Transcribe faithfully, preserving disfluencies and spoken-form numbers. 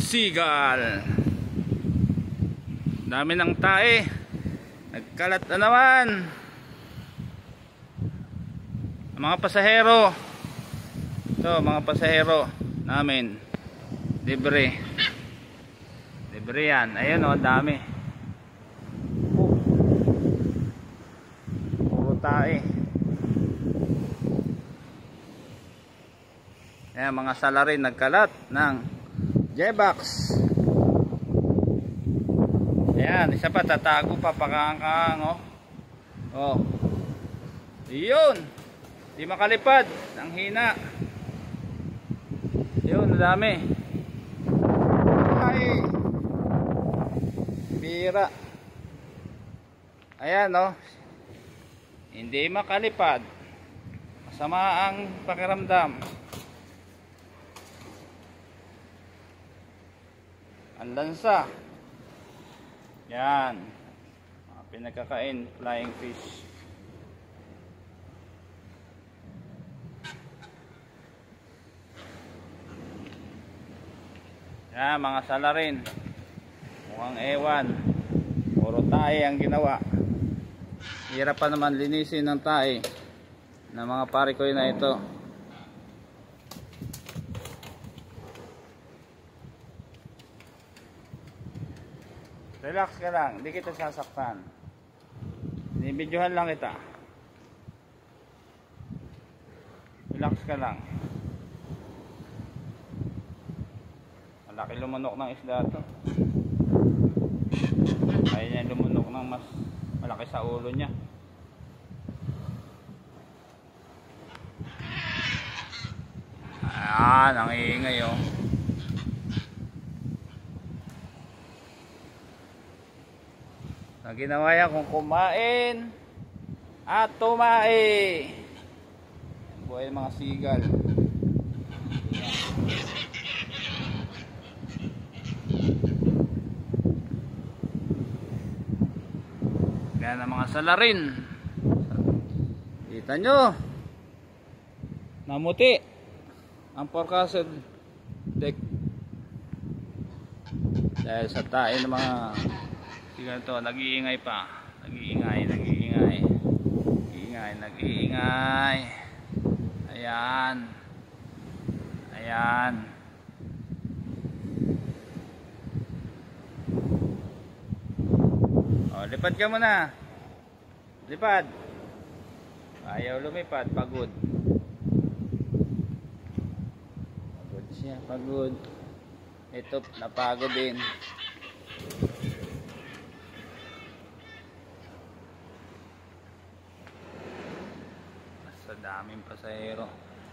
sigal. Dami ng tae. Nagkalat na naman. Mga pasahero. Ito, mga pasahero namin. Libre. Libre yan. Ayun o, dami. Puro tae. Ayan, mga salarin nagkalat ng J-Box. Ayan, isa pa, tatago pa, pakangkang, oh. Oh. Yun. Di makalipad. Ang hina. Yun, dami. Ay. Bira. Ayan, oh. Hindi makalipad. Masama ang pakiramdam. Ang lansa. Yan. Mga pinagkakain, flying fish. Yan, mga salarin. Mukhang ewan. Puro tae ang ginawa. Hirap pa naman linisin ng tae ng mga parikoy na ito. Relax ka lang, hindi kita sasaktan. Binibidyohan lang kita. Relax ka lang. Malaki lumunok ng isda to. Kaya niya lumunok ng mas malaki sa ulo niya. Ayan, ang iingay oh. Ang ginawa yan kung kumain at tumae. Buhay mga sigal. Yan ang mga salarin. Kita nyo, namuti ang forecasted deck dahil sa tae ng mga ganito, nag-iingay pa. Nag-iingay, nag-iingay. Nag-iingay, nag-iingay. Ayan. Ayan. O, lipad ka muna. Lipad. Ayaw lumipad, pagod. Pagod siya, pagod. Ito, napagod din. Sa daming pasahero.